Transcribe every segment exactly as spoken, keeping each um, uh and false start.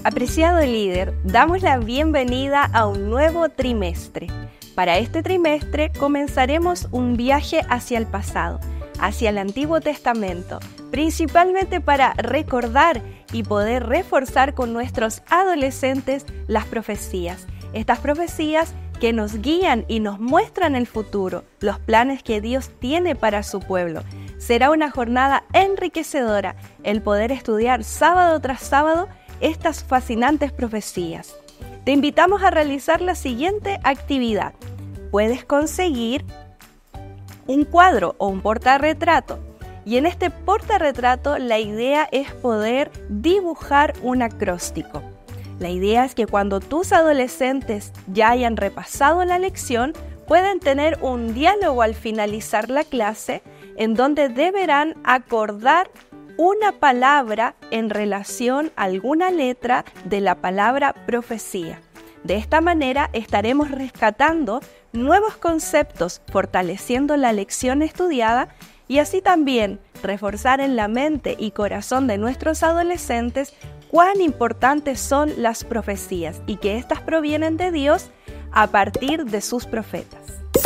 Apreciado líder, damos la bienvenida a un nuevo trimestre. Para este trimestre comenzaremos un viaje hacia el pasado, hacia el Antiguo Testamento, principalmente para recordar y poder reforzar con nuestros adolescentes las profecías. Estas profecías que nos guían y nos muestran el futuro, los planes que Dios tiene para su pueblo. Será una jornada enriquecedora el poder estudiar sábado tras sábado estas fascinantes profecías. Te invitamos a realizar la siguiente actividad. Puedes conseguir un cuadro o un portarretrato. Y en este portarretrato la idea es poder dibujar un acróstico. La idea es que cuando tus adolescentes ya hayan repasado la lección, pueden tener un diálogo al finalizar la clase en donde deberán acordar una palabra en relación a alguna letra de la palabra profecía. De esta manera estaremos rescatando nuevos conceptos, fortaleciendo la lección estudiada y así también reforzar en la mente y corazón de nuestros adolescentes cuán importantes son las profecías y que éstas provienen de Dios a partir de sus profetas.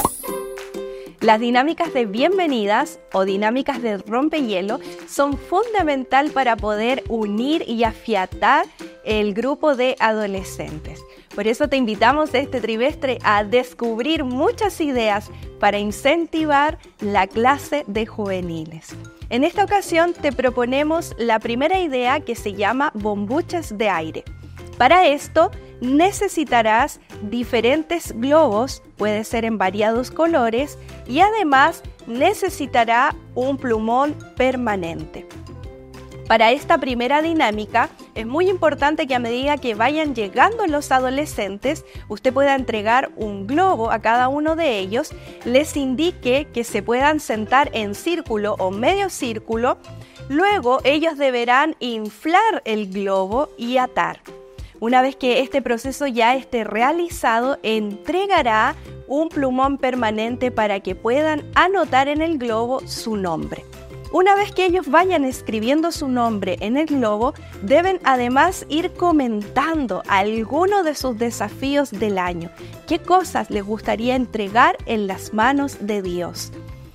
Las dinámicas de bienvenidas o dinámicas de rompehielo son fundamental para poder unir y afiatar el grupo de adolescentes. Por eso te invitamos este trimestre a descubrir muchas ideas para incentivar la clase de juveniles. En esta ocasión te proponemos la primera idea que se llama bombuchas de aire. Para esto necesitarás diferentes globos, puede ser en variados colores, y además necesitará un plumón permanente. Para esta primera dinámica es muy importante que a medida que vayan llegando los adolescentes, usted pueda entregar un globo a cada uno de ellos, les indique que se puedan sentar en círculo o medio círculo, luego ellos deberán inflar el globo y atar. Una vez que este proceso ya esté realizado, entregará un plumón permanente para que puedan anotar en el globo su nombre. Una vez que ellos vayan escribiendo su nombre en el globo, deben además ir comentando algunos de sus desafíos del año. ¿Qué cosas les gustaría entregar en las manos de Dios?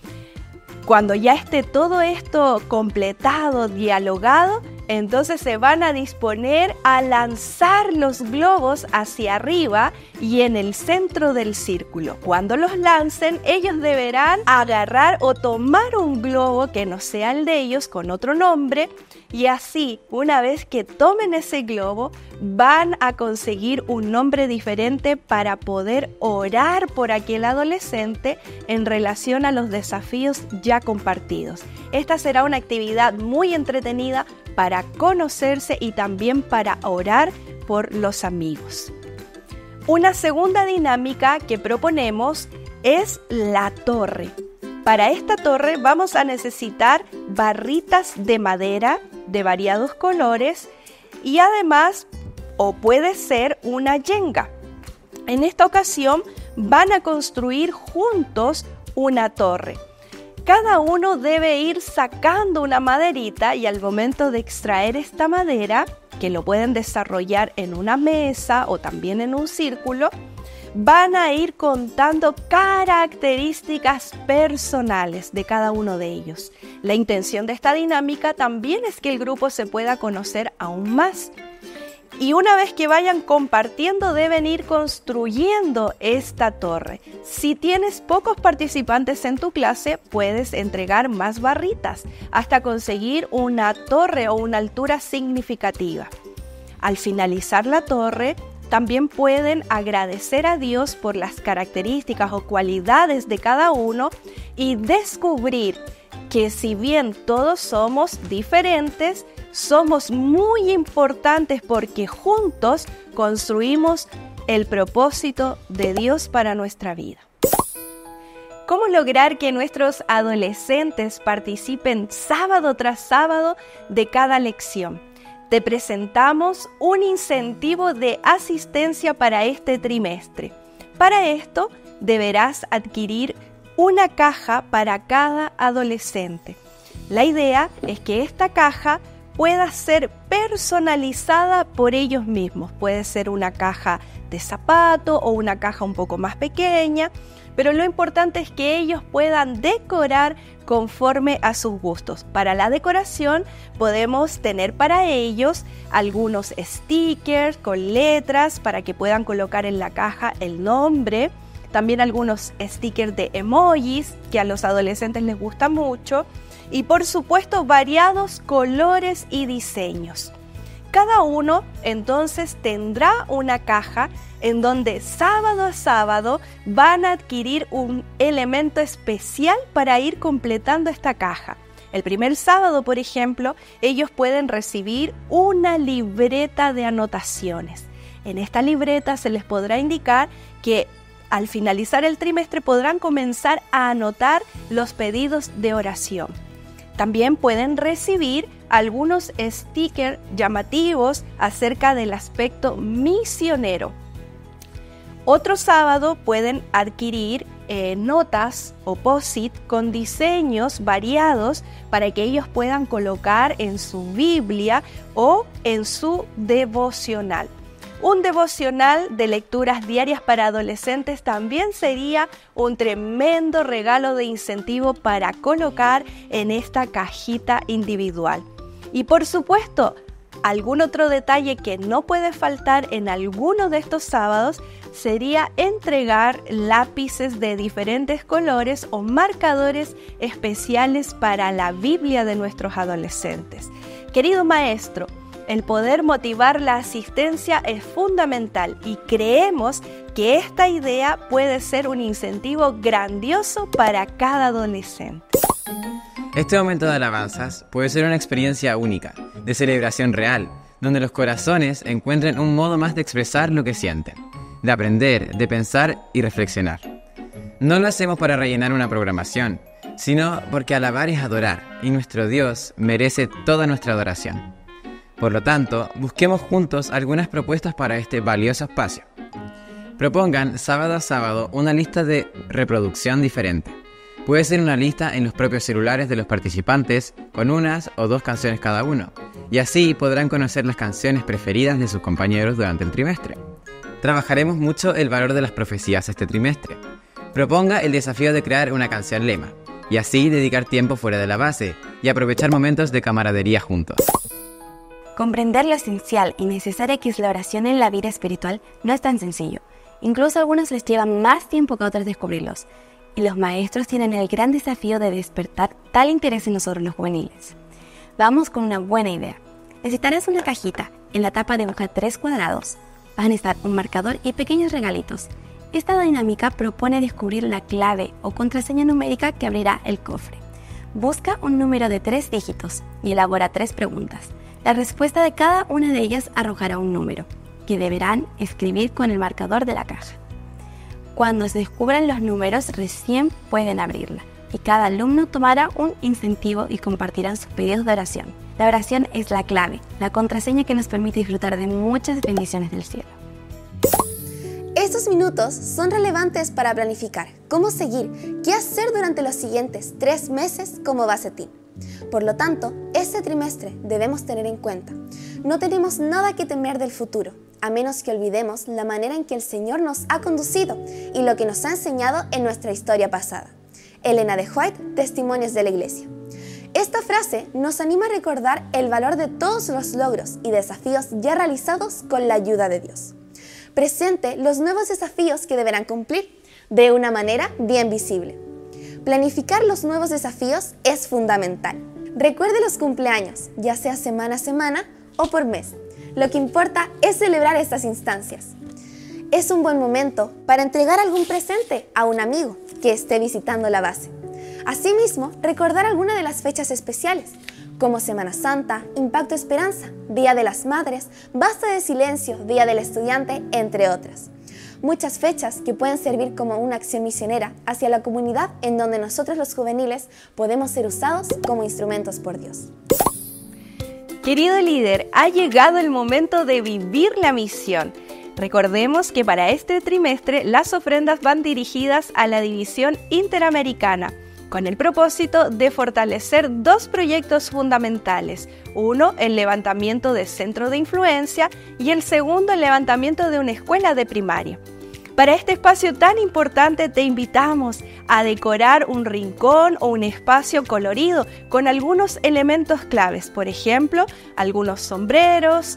Cuando ya esté todo esto completado, dialogado, entonces se van a disponer a lanzar los globos hacia arriba y en el centro del círculo. Cuando los lancen, ellos deberán agarrar o tomar un globo que no sea el de ellos con otro nombre y así, una vez que tomen ese globo, van a conseguir un nombre diferente para poder orar por aquel adolescente en relación a los desafíos ya compartidos. Esta será una actividad muy entretenida para conocerse y también para orar por los amigos. Una segunda dinámica que proponemos es la torre. Para esta torre vamos a necesitar barritas de madera de variados colores y además, o puede ser una yenga. En esta ocasión van a construir juntos una torre. Cada uno debe ir sacando una maderita y al momento de extraer esta madera, que lo pueden desarrollar en una mesa o también en un círculo, van a ir contando características personales de cada uno de ellos. La intención de esta dinámica también es que el grupo se pueda conocer aún más. Y una vez que vayan compartiendo, deben ir construyendo esta torre. Si tienes pocos participantes en tu clase, puedes entregar más barritas hasta conseguir una torre o una altura significativa. Al finalizar la torre, también pueden agradecer a Dios por las características o cualidades de cada uno y descubrir que si bien todos somos diferentes, somos muy importantes porque juntos construimos el propósito de Dios para nuestra vida. ¿Cómo lograr que nuestros adolescentes participen sábado tras sábado de cada lección? Te presentamos un incentivo de asistencia para este trimestre. Para esto, deberás adquirir una caja para cada adolescente. La idea es que esta caja pueda ser personalizada por ellos mismos. Puede ser una caja de zapato o una caja un poco más pequeña, pero lo importante es que ellos puedan decorar conforme a sus gustos. Para la decoración podemos tener para ellos algunos stickers con letras para que puedan colocar en la caja el nombre. También algunos stickers de emojis que a los adolescentes les gusta mucho. Y por supuesto variados colores y diseños. Cada uno entonces tendrá una caja en donde sábado a sábado van a adquirir un elemento especial para ir completando esta caja. El primer sábado, por ejemplo, ellos pueden recibir una libreta de anotaciones. En esta libreta se les podrá indicar que al finalizar el trimestre podrán comenzar a anotar los pedidos de oración. También pueden recibir algunos stickers llamativos acerca del aspecto misionero. Otro sábado pueden adquirir eh, notas o post-it con diseños variados para que ellos puedan colocar en su Biblia o en su devocional. Un devocional de lecturas diarias para adolescentes también sería un tremendo regalo de incentivo para colocar en esta cajita individual. Y por supuesto, algún otro detalle que no puede faltar en alguno de estos sábados sería entregar lápices de diferentes colores o marcadores especiales para la Biblia de nuestros adolescentes. Querido maestro, el poder motivar la asistencia es fundamental y creemos que esta idea puede ser un incentivo grandioso para cada adolescente. Este momento de alabanzas puede ser una experiencia única, de celebración real, donde los corazones encuentren un modo más de expresar lo que sienten, de aprender, de pensar y reflexionar. No lo hacemos para rellenar una programación, sino porque alabar es adorar y nuestro Dios merece toda nuestra adoración. Por lo tanto, busquemos juntos algunas propuestas para este valioso espacio. Propongan sábado a sábado una lista de reproducción diferente. Puede ser una lista en los propios celulares de los participantes con unas o dos canciones cada uno, y así podrán conocer las canciones preferidas de sus compañeros durante el trimestre. Trabajaremos mucho el valor de las profecías este trimestre. Proponga el desafío de crear una canción lema, y así dedicar tiempo fuera de la base y aprovechar momentos de camaradería juntos. Comprender lo esencial y necesaria que es la oración en la vida espiritual no es tan sencillo. Incluso a algunos les lleva más tiempo que a otros descubrirlos. Y los maestros tienen el gran desafío de despertar tal interés en nosotros los juveniles. Vamos con una buena idea. Necesitarás una cajita. En la tapa dibuja tres cuadrados. Van a estar un marcador y pequeños regalitos. Esta dinámica propone descubrir la clave o contraseña numérica que abrirá el cofre. Busca un número de tres dígitos y elabora tres preguntas. La respuesta de cada una de ellas arrojará un número, que deberán escribir con el marcador de la caja. Cuando se descubran los números, recién pueden abrirla, y cada alumno tomará un incentivo y compartirán sus pedidos de oración. La oración es la clave, la contraseña que nos permite disfrutar de muchas bendiciones del cielo. Estos minutos son relevantes para planificar cómo seguir, qué hacer durante los siguientes tres meses como base team. Por lo tanto, este trimestre debemos tener en cuenta, no tenemos nada que temer del futuro, a menos que olvidemos la manera en que el Señor nos ha conducido y lo que nos ha enseñado en nuestra historia pasada. Elena de White, Testimonios de la Iglesia. Esta frase nos anima a recordar el valor de todos los logros y desafíos ya realizados con la ayuda de Dios. Presente los nuevos desafíos que deberán cumplir de una manera bien visible. Planificar los nuevos desafíos es fundamental. Recuerde los cumpleaños, ya sea semana a semana o por mes. Lo que importa es celebrar estas instancias. Es un buen momento para entregar algún presente a un amigo que esté visitando la base. Asimismo, recordar alguna de las fechas especiales, como Semana Santa, Impacto Esperanza, Día de las Madres, Basta de Silencio, Día del Estudiante, entre otras. Muchas fechas que pueden servir como una acción misionera hacia la comunidad en donde nosotros los juveniles podemos ser usados como instrumentos por Dios. Querido líder, ha llegado el momento de vivir la misión. Recordemos que para este trimestre las ofrendas van dirigidas a la División Interamericana. con el propósito de fortalecer dos proyectos fundamentales. Uno, el levantamiento de centro de influencia y el segundo, el levantamiento de una escuela de primaria. Para este espacio tan importante te invitamos a decorar un rincón o un espacio colorido con algunos elementos claves, por ejemplo, algunos sombreros,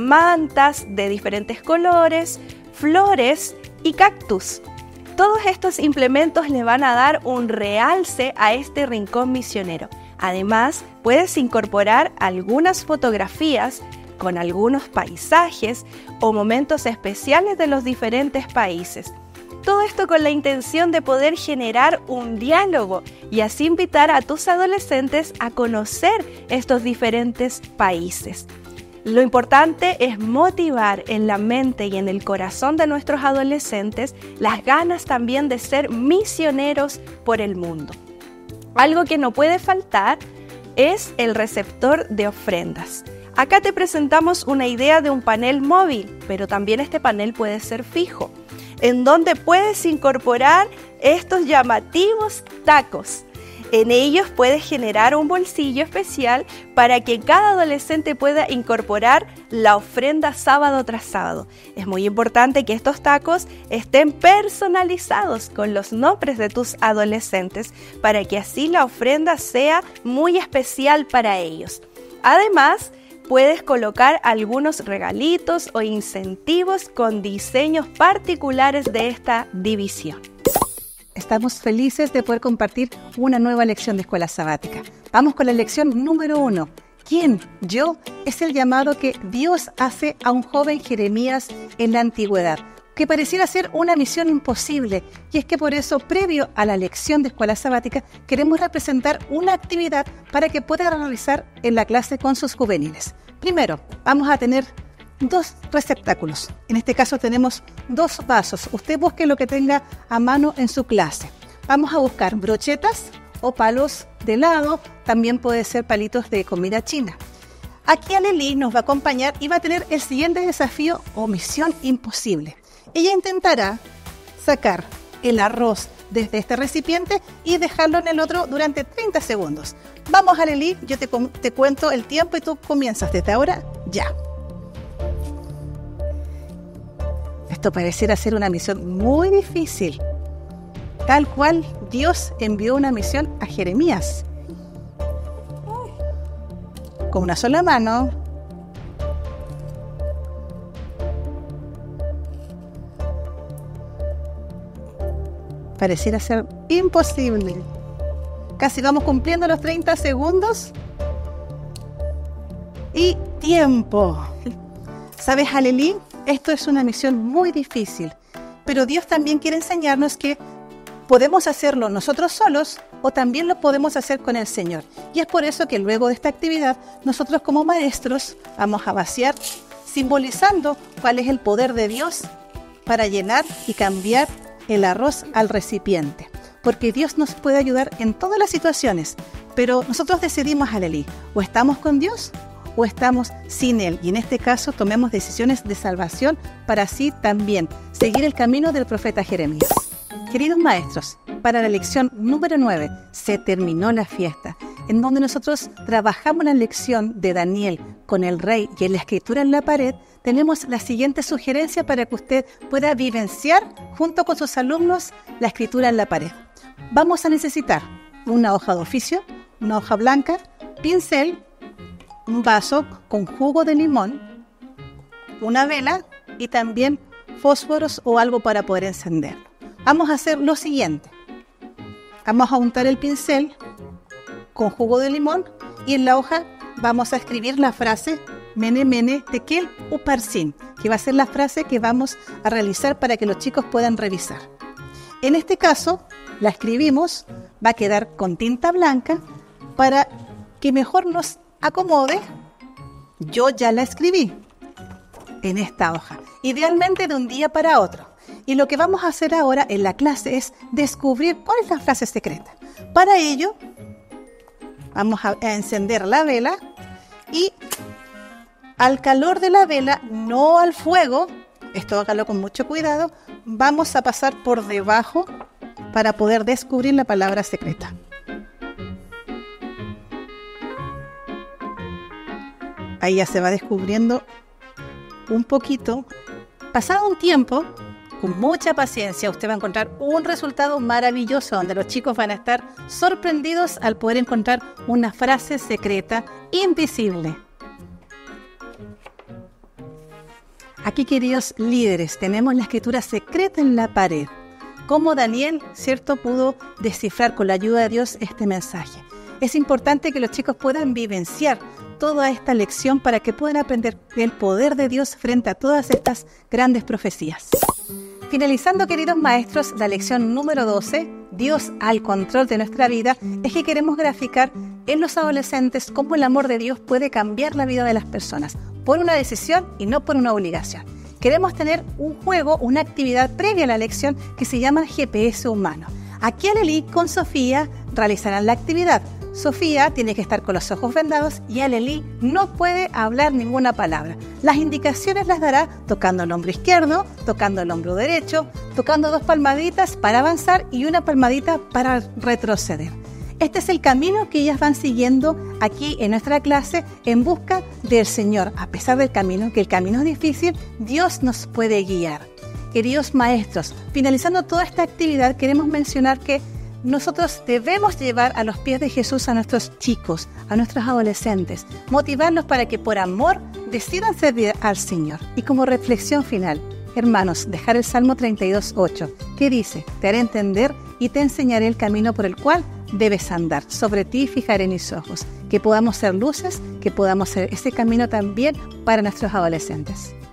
mantas de diferentes colores, flores y cactus. Todos estos implementos le van a dar un realce a este rincón misionero. Además, puedes incorporar algunas fotografías con algunos paisajes o momentos especiales de los diferentes países. Todo esto con la intención de poder generar un diálogo y así invitar a tus adolescentes a conocer estos diferentes países. Lo importante es motivar en la mente y en el corazón de nuestros adolescentes las ganas también de ser misioneros por el mundo. Algo que no puede faltar es el receptor de ofrendas. Acá te presentamos una idea de un panel móvil, pero también este panel puede ser fijo, en donde puedes incorporar estos llamativos tacos. En ellos puedes generar un bolsillo especial para que cada adolescente pueda incorporar la ofrenda sábado tras sábado. Es muy importante que estos tacos estén personalizados con los nombres de tus adolescentes para que así la ofrenda sea muy especial para ellos. Además, puedes colocar algunos regalitos o incentivos con diseños particulares de esta división. Estamos felices de poder compartir una nueva lección de escuela sabática. Vamos con la lección número uno. ¿Quién? Yo es el llamado que Dios hace a un joven Jeremías en la antigüedad, que pareciera ser una misión imposible. Y es que por eso, previo a la lección de escuela sabática, queremos representar una actividad para que pueda realizar en la clase con sus juveniles. Primero, vamos a tener dos receptáculos. En este caso tenemos dos vasos. Usted busque lo que tenga a mano en su clase. Vamos a buscar brochetas o palos de helado. También puede ser palitos de comida china. Aquí Aleli nos va a acompañar y va a tener el siguiente desafío o misión imposible. Ella intentará sacar el arroz desde este recipiente y dejarlo en el otro durante treinta segundos. Vamos, Aleli, yo te, te cuento el tiempo y tú comienzas desde ahora ya. Esto pareciera ser una misión muy difícil, tal cual Dios envió una misión a Jeremías. Con una sola mano, pareciera ser imposible. Casi vamos cumpliendo los treinta segundos. Y tiempo. ¿Sabes, Aleli? Esto es una misión muy difícil, pero Dios también quiere enseñarnos que podemos hacerlo nosotros solos o también lo podemos hacer con el Señor. Y es por eso que luego de esta actividad, nosotros como maestros vamos a vaciar, simbolizando cuál es el poder de Dios para llenar y cambiar el arroz al recipiente. Porque Dios nos puede ayudar en todas las situaciones, pero nosotros decidimos, Aleli, o estamos con Dios o estamos sin Él. Y en este caso tomemos decisiones de salvación para así también seguir el camino del profeta Jeremías. Queridos maestros, para la lección número nueve, se terminó la fiesta, en donde nosotros trabajamos la lección de Daniel con el rey y en la escritura en la pared. Tenemos la siguiente sugerencia para que usted pueda vivenciar junto con sus alumnos la escritura en la pared. Vamos a necesitar una hoja de oficio, una hoja blanca, pincel, un vaso con jugo de limón, una vela y también fósforos o algo para poder encenderlo. Vamos a hacer lo siguiente. Vamos a untar el pincel con jugo de limón y en la hoja vamos a escribir la frase Mene Mene Tekel Uparsin, que va a ser la frase que vamos a realizar para que los chicos puedan revisar. En este caso, la escribimos, va a quedar con tinta blanca para que mejor nos acomode. Yo ya la escribí en esta hoja, idealmente de un día para otro. Y lo que vamos a hacer ahora en la clase es descubrir cuál es la frase secreta. Para ello, vamos a encender la vela y al calor de la vela, no al fuego, esto hágalo con mucho cuidado, vamos a pasar por debajo para poder descubrir la palabra secreta. ahí ya se va descubriendo un poquito. Pasado un tiempo, con mucha paciencia, usted va a encontrar un resultado maravilloso donde los chicos van a estar sorprendidos al poder encontrar una frase secreta invisible. Aquí, queridos líderes, tenemos la escritura secreta en la pared. Cómo Daniel, ¿cierto?, pudo descifrar con la ayuda de Dios este mensaje. Es importante que los chicos puedan vivenciar toda esta lección para que puedan aprender el poder de Dios frente a todas estas grandes profecías. Finalizando, queridos maestros, la lección número doce, Dios al control de nuestra vida, es que queremos graficar en los adolescentes cómo el amor de Dios puede cambiar la vida de las personas, por una decisión y no por una obligación. Queremos tener un juego, una actividad previa a la lección que se llama G P S humano. Aquí Alelí con Sofía realizarán la actividad. Sofía tiene que estar con los ojos vendados y Alelí no puede hablar ninguna palabra. Las indicaciones las dará tocando el hombro izquierdo, tocando el hombro derecho, tocando dos palmaditas para avanzar y una palmadita para retroceder. Este es el camino que ellas van siguiendo aquí en nuestra clase en busca del Señor. A pesar del camino, que el camino es difícil, Dios nos puede guiar. Queridos maestros, finalizando toda esta actividad, queremos mencionar que nosotros debemos llevar a los pies de Jesús a nuestros chicos, a nuestros adolescentes, motivarlos para que por amor decidan servir al Señor. Y como reflexión final, hermanos, dejar el Salmo treinta y dos, ocho, que dice: te haré entender y te enseñaré el camino por el cual debes andar. Sobre ti fijaré mis ojos. Que podamos ser luces, que podamos ser ese camino también para nuestros adolescentes.